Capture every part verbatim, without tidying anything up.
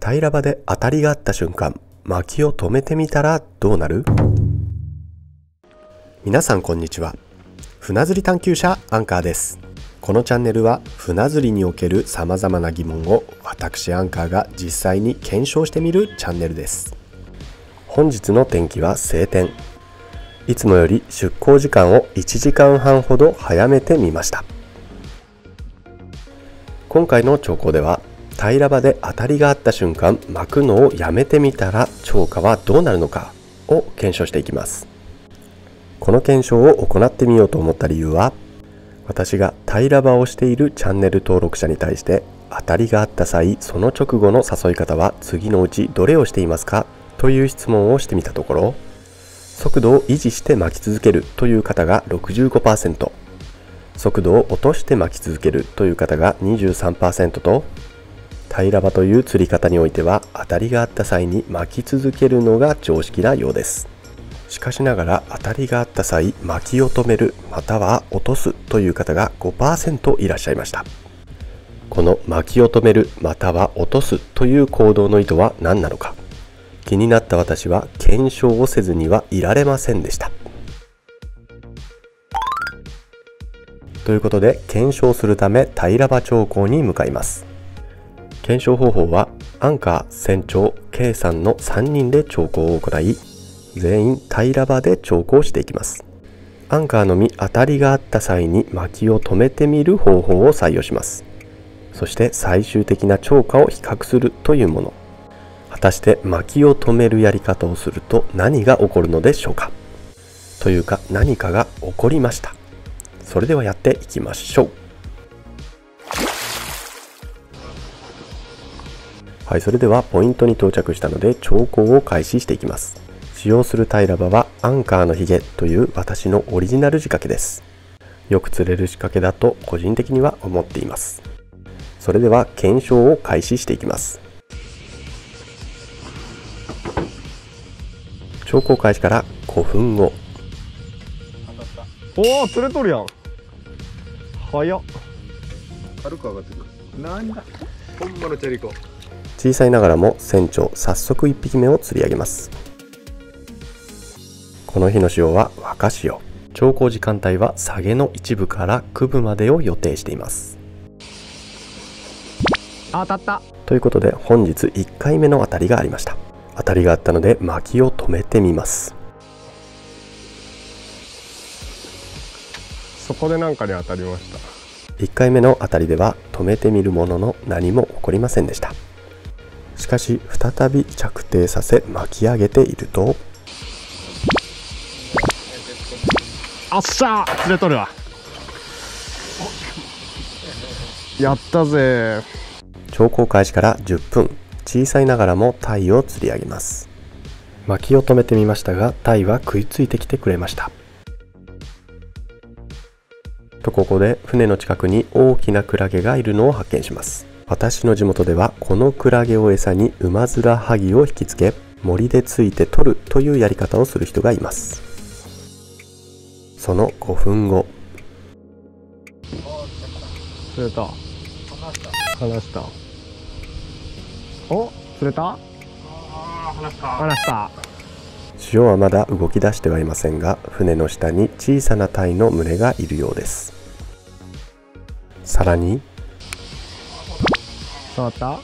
平ら場で当たりがあった瞬間、薪を止めてみたらどうなる？皆さんこんにちは。船釣り探求者アンカーです。このチャンネルは船釣りにおけるさまざまな疑問を私アンカーが実際に検証してみるチャンネルです。本日の天気は晴天。いつもより出港時間をいちじかんはんほど早めてみました。今回の兆候では、平ら場で当たりがあった瞬間巻くのをやめてみたら釣果はどうなるのかを検証していきます。この検証を行ってみようと思った理由は、私が平ら場をしているチャンネル登録者に対して当たりがあった際、その直後の誘い方は次のうちどれをしていますかという質問をしてみたところ、速度を維持して巻き続けるという方が ろくじゅうごパーセント、速度を落として巻き続けるという方が にじゅうさんパーセント と、平ら場という釣り方においては当たりがあった際に巻き続けるのが常識なようです。しかしながら当たりがあった際巻きを止めるまたは落とすという方が ごパーセント いらっしゃいました。この巻きを止めるまたは落とすという行動の意図は何なのか、気になった私は検証をせずにはいられませんでした。ということで検証するため平ら場兆候に向かいます。検証方法はアンカー、船長、K さんのさんにんで兆候を行い、全員平ら場で兆候していきます。アンカーのみ当たりがあった際に巻きを止めてみる方法を採用します。そして最終的な釣果を比較するというもの。果たして巻きを止めるやり方をすると何が起こるのでしょうか。というか何かが起こりました。それではやっていきましょう。はい、それではポイントに到着したので兆候を開始していきます。使用する平ら場はアンカーのヒゲという私のオリジナル仕掛けです。よく釣れる仕掛けだと個人的には思っています。それでは検証を開始していきます。兆候開始からごふんご。 おお、釣れとるやん。早っ。 軽く上がってくる。なんだ。ほんまのチャリコ。 小さいながらも船長、早速いっぴきめを釣り上げます。この日の潮は若潮。兆候時間帯は下げの一部から九分までを予定しています。 当たった。 ということで本日いっかいめの当たりがありました。当たりがあったので巻きを止めてみます。 そこでなんかに当たりました。 いっかいめの当たりでは止めてみるものの何も起こりませんでした。しかし再び着底させ巻き上げていると、 あっしゃー、釣れとるわ。やったぜ。 兆候開始からじゅっぷん、小さいながらもタイを釣り上げます。巻きを止めてみましたがタイは食いついてきてくれました。とここで船の近くに大きなクラゲがいるのを発見します。私の地元ではこのクラゲを餌にウマヅラハギを引きつけ森でついて取るというやり方をする人がいます。そのごふんご。 釣れた。離した。お、釣れた。 離した。 離した。 潮はまだ動き出してはいませんが、船の下に小さなタイの群れがいるようです。さらに触った。 止め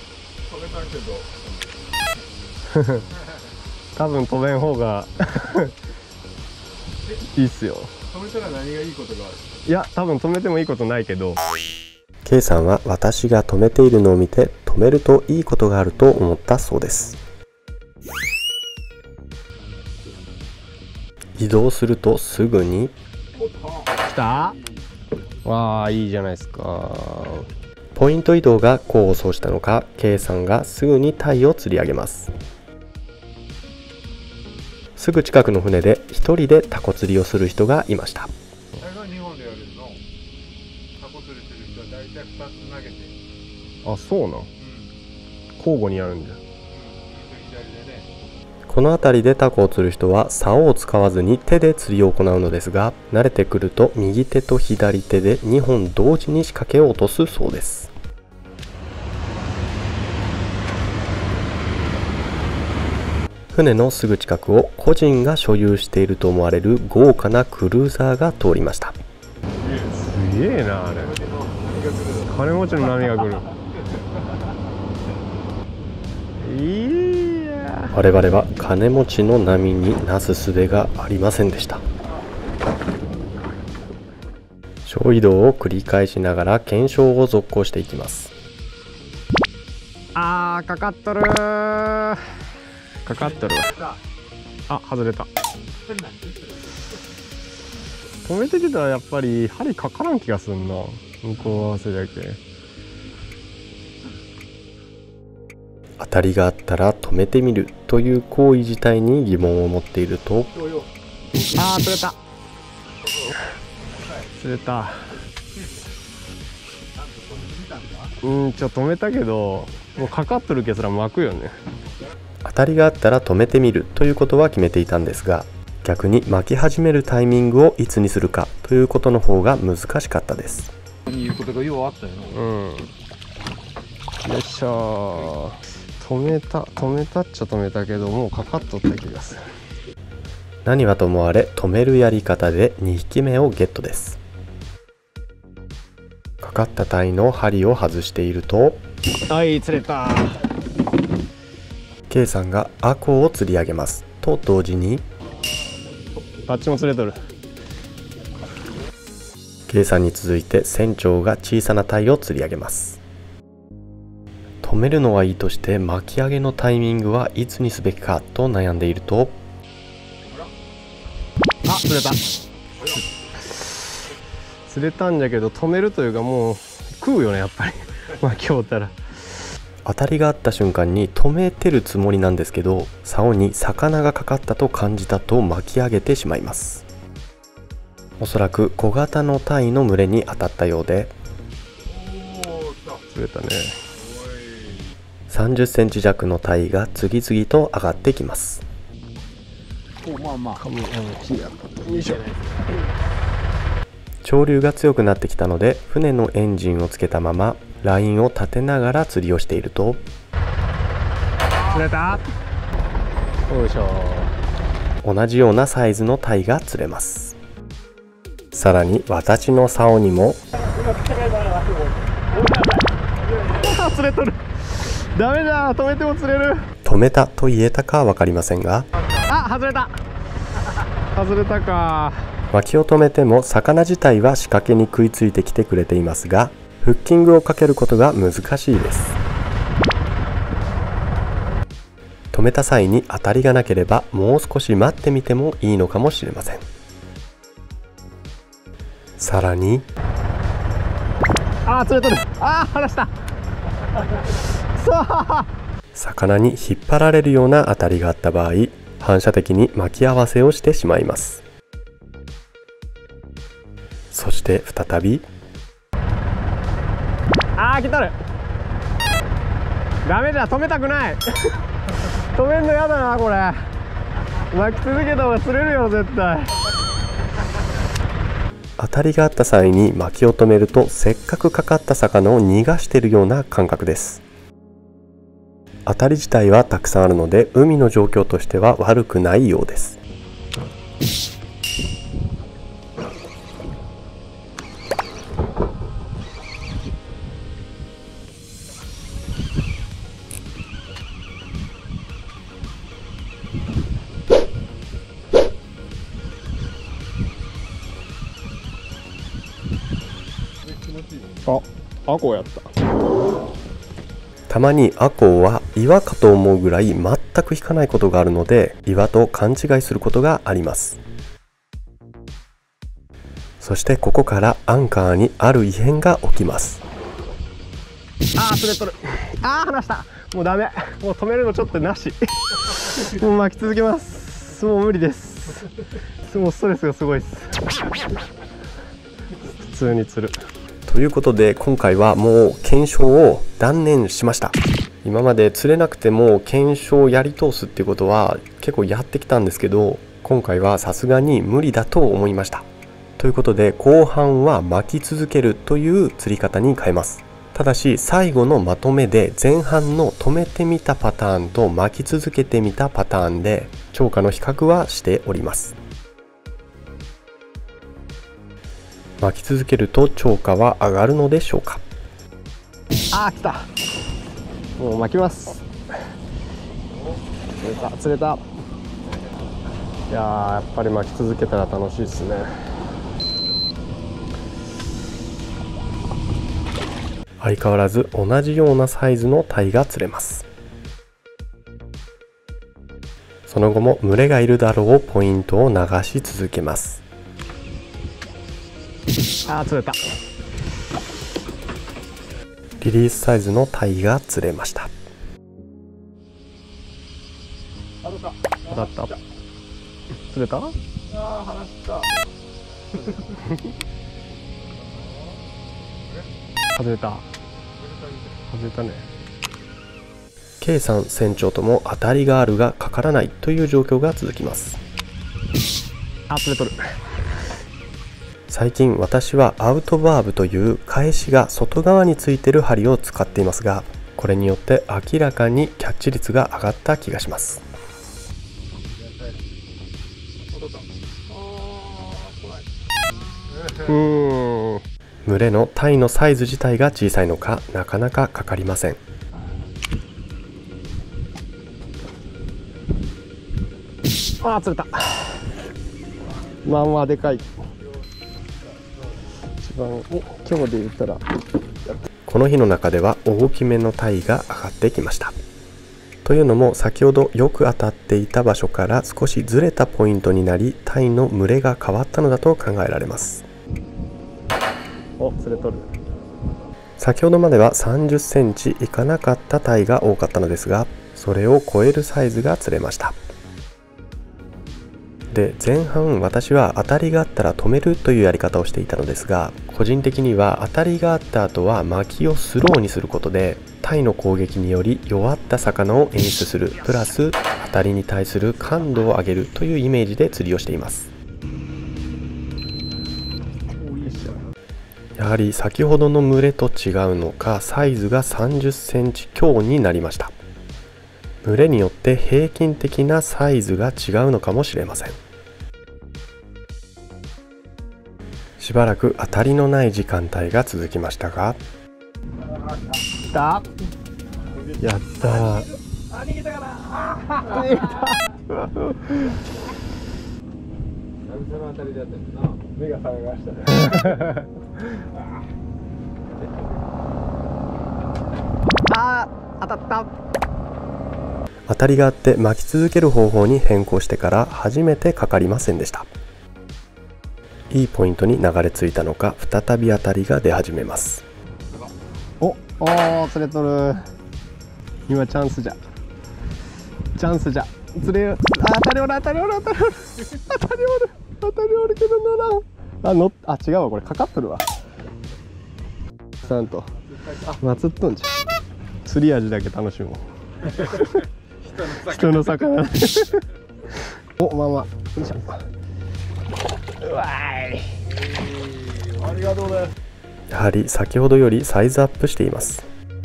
たけど。 多分止めん方がいいっすよ。 止めたら何がいいことがある？ いや、多分止めてもいいことないけど。 K さんは私が止めているのを見て止めるといいことがあると思ったそうです。移動するとすぐに来た。わあ、いいじゃないですか。 ポイント移動が功を奏したのか K さんがすぐにタイを釣り上げます。すぐ近くの船で一人でタコ釣りをする人がいました。 あれが日本でやるの。タコ釣りする人は大体ふたつ投げて。 あ、そうなん。うん、交互にやるんだ。 この辺りでタコを釣る人は竿を使わずに手で釣りを行うのですが、慣れてくると右手と左手でにほん同時に仕掛けを落とすそうです。 船のすぐ近くを個人が所有していると思われる豪華なクルーザーが通りました。 すげえなあれ。金持ちの波が来る。いや我々は金持ちの波になすすべがありませんでした。小移動を繰り返しながら検証を続行していきます。 あーかかっとるー。かかっとるわ。あ、外れた。止めてきたらやっぱり針かからん気がすんな。向こう合わせだけ。 当たりがあったら止めてみるという行為自体に疑問を持っていると、 あー釣れた釣れた。うんちょっと止めたけどもうかかっとるけすら巻くよね。 当たりがあったら止めてみるということは決めていたんですが、逆に巻き始めるタイミングをいつにするかということの方が難しかったです。 いうことがようあったよな。 うん。よいしょー。止めた止めたっちゃ止めたけどもうかかっとった気がする。 何はともあれ止めるやり方でにひきめをゲットです。かかったタイの針を外していると、 はい釣れた。 K さんがアコを釣り上げますと同時に、 あっちも釣れとる。 K さんに続いて船長が小さなタイを釣り上げます。止めるのはいいとして巻き上げのタイミングはいつにすべきかと悩んでいると、 あ釣れた。釣れたんじゃけど止めるというかもう食うよねやっぱり巻き終わったら。 当たりがあった瞬間に止めてるつもりなんですけど、竿に魚がかかったと感じたと巻き上げてしまいます。おそらく小型のタイの群れに当たったようで、 釣れたね。 さんじゅっセンチ弱のタイが次々と上がってきます。 おまあまあ。 かむよいしょ。 潮流が強くなってきたので船のエンジンをつけたままラインを立てながら釣りをしていると、 釣れた。よいしょ。 同じようなサイズのタイが釣れます。さらに私の竿にもあ釣れとる。ダメだ止めても釣れる。 止めたと言えたか分かりませんが、 あ外れた。外れたか。 巻きを止めても魚自体は仕掛けに食いついてきてくれていますが、フッキングをかけることが難しいです。止めた際に当たりがなければもう少し待ってみてもいいのかもしれません。さらに、 あー釣れとる。あー離した。そう魚に引っ張られるような当たりがあった場合、反射的に巻き合わせをしてしまいます。そして再び、 あー来とる。ダメだ止めたくない止めんのやだなこれ。巻き続けた方が釣れるよ絶対。 当たりがあった際に巻きを止めるとせっかくかかった魚を逃がしているような感覚です。当たり自体はたくさんあるので海の状況としては悪くないようです。 あ、アコやった。 たまにアコウは岩かと思うぐらい全く引かないことがあるので、岩と勘違いすることがあります。そしてここからアンカーにある異変が起きます。 あー釣れとる。あー離した。もうダメ。もう止めるのちょっとなしもう巻き続けます。もう無理です。もうストレスがすごいです。普通に釣る。 ということで今回はもう検証を断念しました。今まで釣れなくても検証をやり通すっていうことは結構やってきたんですけど、今回はさすがに無理だと思いました。ということで後半は巻き続けるという釣り方に変えます。 ただし最後のまとめで前半の止めてみたパターンと巻き続けてみたパターンで超過の比較はしております。巻き続けると超過は上がるのでしょうか。 あー来た。もう巻きます。釣れた釣れた。いやーやっぱり巻き続けたら楽しいですね。 相変わらず同じようなサイズのタイが釣れます。その後も群れがいるだろうポイントを流し続けます。 あー釣れた。 リリースサイズのタイが釣れました。 当たった。釣れた。 ああ離した。 外れた。外れたね。 K さん船長とも当たりがあるがかからないという状況が続きます。 あ釣れとる。 最近私はアウトバーブという返しが外側についてる針を使っていますが、これによって明らかにキャッチ率が上がった気がします。 うーん群れのタイのサイズ自体が小さいのかなかなかかかりません。 あー釣れた。まあまあでかい。一番今日で言ったらこの日の中では大きめのタイが上がってきました。というのも先ほどよく当たっていた場所から少しずれたポイントになり、タイの群れが変わったのだと考えられます。 お釣れとる。 先ほどまではさんじゅっセンチいかなかったタイが多かったのですが、それを超えるサイズが釣れました。で前半私は当たりがあったら止めるというやり方をしていたのですが、個人的には当たりがあった後は巻きをスローにすることでタイの攻撃により弱った魚を演出する、プラス当たりに対する感度を上げるというイメージで釣りをしています。やはり先ほどの群れと違うのかサイズがさんじゅっセンチ強になりました。群れによって平均的なサイズが違うのかもしれません。しばらく当たりのない時間帯が続きましたが、 来た。やったー。 あ逃げたかな。 逃げた。 久々の当たりだったよな。 目が覚めましたね。あー当たった。 当たりがあって巻き続ける方法に変更してから初めてかかりませんでした。いいポイントに流れ着いたのか再び当たりが出始めます。 おおー釣れとる。今チャンスじゃ。チャンスじゃ。釣れる。あ当たりおる当たりおる当たりおる当たりおる当たりおるけど乗らん。あのあ違うわ、これかかっとるわ。さんとまつっとんじゃ。釣り味だけ楽しもう。人の魚。おまあまあよいしょ。うわーい。ありがとうございます。 やはり先ほどよりサイズアップしています。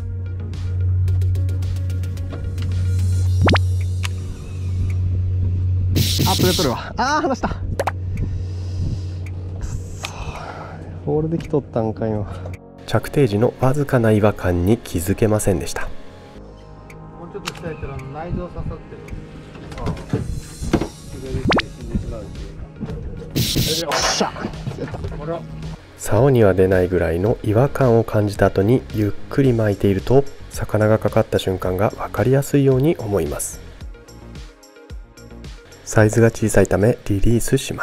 あ釣れとるわ。あー離した。ホールできとったんか今。 着底時のわずかな違和感に気づけませんでした。 もうちょっと下やったら内臓刺さってる。ああ。滑りて死んでしまうっていうか。 よっしゃ。釣れた。 ほら。 竿には出ないぐらいの違和感を感じた後にゆっくり巻いていると魚がかかった瞬間が分かりやすいように思います。サイズが小さいためリリースします。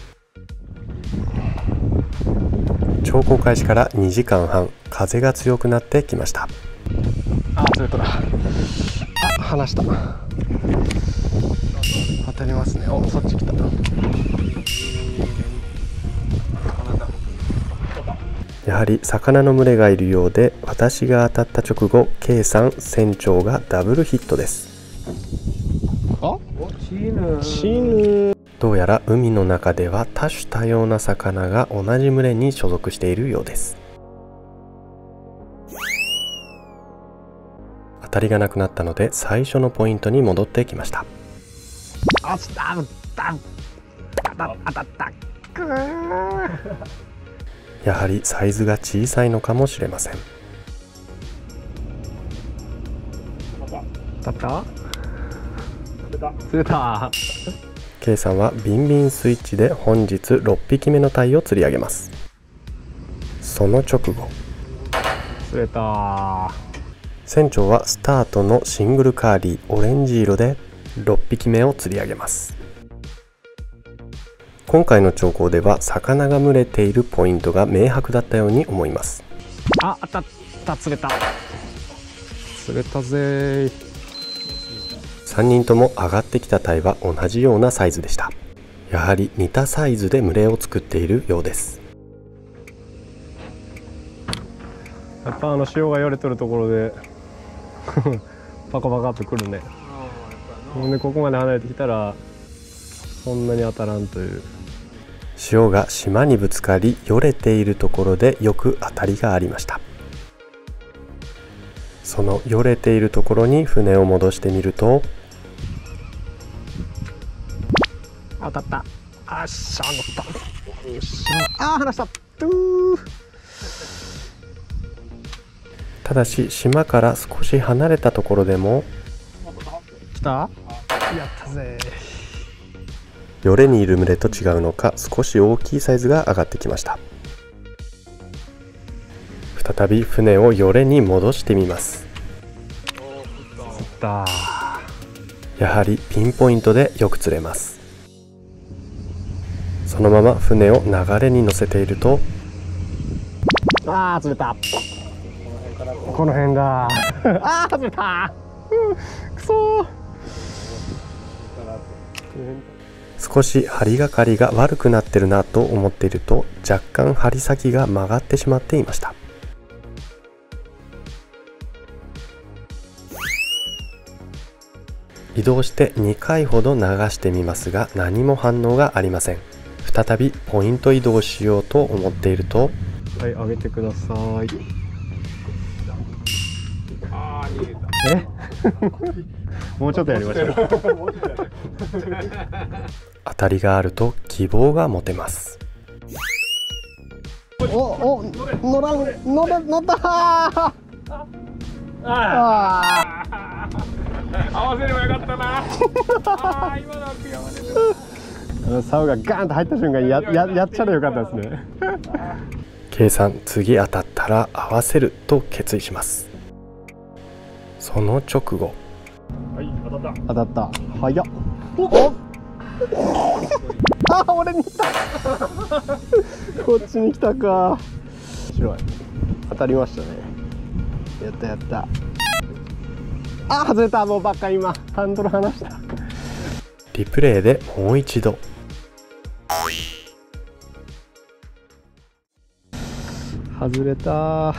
長考開始からにじかんはん、風が強くなってきました。 あ釣れとる。あ離した。当たりますね。おそっち来た。 やはり魚の群れがいるようで、私が当たった直後 K さん船長がダブルヒットです。 あ死ぬ。 死ぬ。 どうやら海の中では多種多様な魚が同じ群れに所属しているようです。 たりがなくなったので最初のポイントに戻ってきました。 あつあった当た当たったくー。 やはりサイズが小さいのかもしれません。 当たった釣れた。 K さんはビンビンスイッチで本日ろっぴきめのタイを釣り上げます。その直後、 釣れた。 船長はスタートのシングルカーリーオレンジ色でろっぴきめを釣り上げます。今回の兆候では魚が群れているポイントが明白だったように思います。 あ、当たった。釣れた釣れたぜ。 さんにんとも上がってきたタイは同じようなサイズでした。やはり似たサイズで群れを作っているようです。 やっぱあの潮がよれとるところでパカパカってくるね。ほんでここまで離れてきたらそんなに当たらんという。 潮が島にぶつかりよれているところでよく当たりがありました。そのよれているところに船を戻してみると、 当たった。あっしゃ乗った。よっしゃ。あー離した。うー。 ただし島から少し離れたところでも来た。やったぜ。 よれにいる群れと違うのか少し大きいサイズが上がってきました。再び船をよれに戻してみます。 釣った。 やはりピンポイントでよく釣れます。そのまま船を流れに乗せていると、 あー釣れた。この辺だ。あー釣れた。くそー。 少し針がかりが悪くなってるなと思っていると、若干針先が曲がってしまっていました。移動してにかいほど流してみますが何も反応がありません。再びポイント移動しようと思っていると、 はい、上げてください。えもうちょっとやりましょう。 当たりがあると希望が持てます。 おお乗らん乗ら乗ったー。ああ合わせればよかったな。あー今のは悔やまれてる。 あの竿がガーンと入った瞬間にやややっちゃらよかったですね。 K さん、次当たったら合わせると決意します。その直後、 はい当たった。 当たった。早っ。おあ、俺に来た。こっちに来たか。白い。当たりましたね。やったやった。あ、外れた。もうばっかり今ハンドル離した。 リプレイでもう一度。 外れた。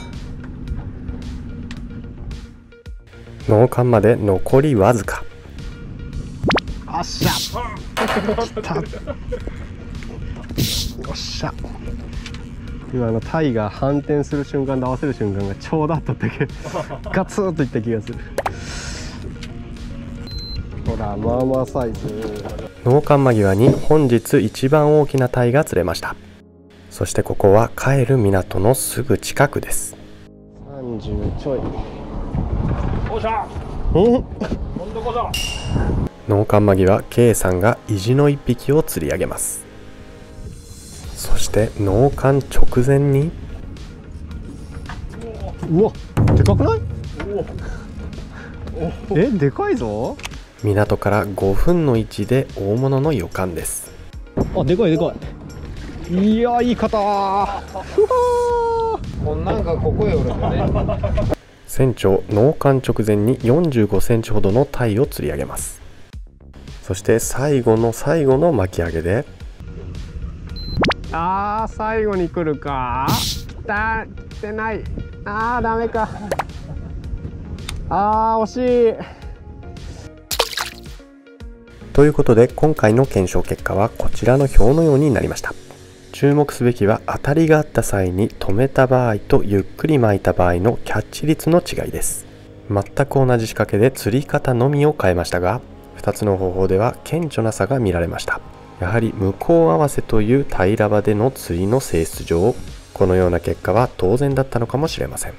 納棺まで残りわずか。 あっしゃ。来た。よっしゃ。今あのタイが反転する瞬間と合わせる瞬間がちょうどあったってけガツンといった気がする。ほらまあまあサイズ。 納棺間際に本日一番大きなタイが釣れました。そしてここは帰る港のすぐ近くです。 さんじゅうちょい。 おっしゃ。 うん今度こそ。 納棺間際、K さんが意地の一匹を釣り上げます。そして納棺直前に、 うわでかくない？えでかいぞ。 港からごふんの位置で大物の予感です。 あでかいでかい。いやいい方。 こんなんがここへおるんだね。 船長、納棺直前によんじゅうごセンチほどのタイを釣り上げます。そして最後の最後の巻き上げで、 あー最後に来るか。だ来てない。あーダメか。あー惜しい。 ということで今回の検証結果はこちらの表のようになりました。注目すべきは当たりがあった際に止めた場合とゆっくり巻いた場合のキャッチ率の違いです。 全く同じ仕掛けで釣り方のみを変えましたが、ふたつの方法では顕著な差が見られました。やはり向こう合わせという平ら場での釣りの性質上、このような結果は当然だったのかもしれません。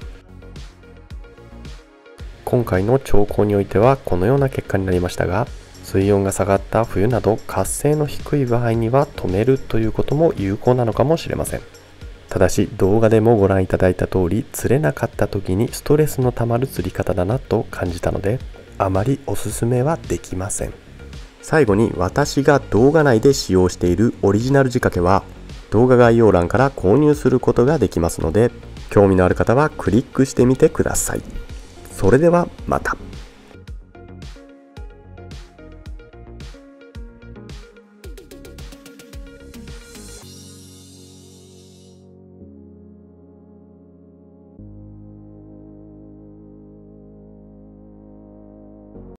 今回の調校においてはこのような結果になりましたが、水温が下がった冬など活性の低い場合には止めるということも有効なのかもしれません。ただし動画でもご覧いただいた通り、釣れなかった時にストレスのたまる釣り方だなと感じたので、あまりおすすめはできません。最後に私が動画内で使用しているオリジナル仕掛けは動画概要欄から購入することができますので、興味のある方はクリックしてみてください。それではまた。